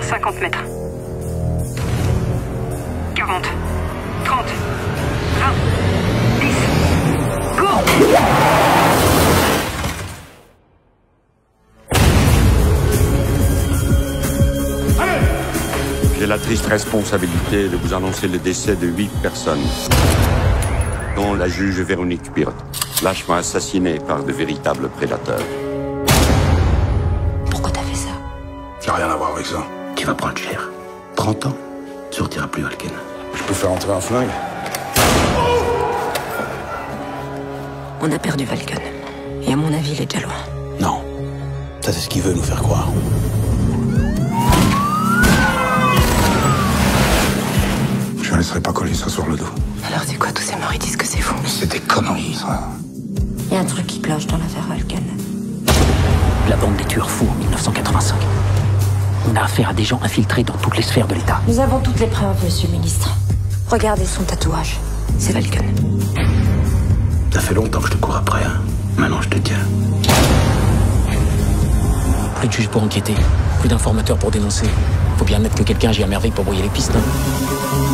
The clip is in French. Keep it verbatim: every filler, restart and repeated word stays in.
dans cinquante mètres. quarante, trente, vingt, dix, go! J'ai la triste responsabilité de vous annoncer le décès de huit personnes, dont la juge Véronique Pirotte, lâchement assassinée par de véritables prédateurs. Pourquoi t'as fait ça? J'ai rien à voir avec ça. Tu vas prendre cher. trente ans, tu sortiras plus, Walken. Je peux faire entrer un flingue? On a perdu Walken. Et à mon avis, il est déjà loin. Non. Ça, c'est ce qu'il veut nous faire croire. Je ne laisserai pas coller ça sur le dos. Alors c'est quoi tous ces morts? Ils disent que c'est fou. C'est des conneries, ça. Il y a un truc qui cloche dans l'affaire Walken. La bande des tueurs fous en mille neuf cent quatre-vingt-cinq. On a affaire à des gens infiltrés dans toutes les sphères de l'État. Nous avons toutes les preuves, monsieur le ministre. Regardez son tatouage. C'est Walken. Ça fait longtemps que je te cours après, hein. Maintenant, je te tiens. Plus de juges pour enquêter, plus d'informateurs pour dénoncer. Faut bien admettre que quelqu'un agit à merveille pour brouiller les pistes, hein.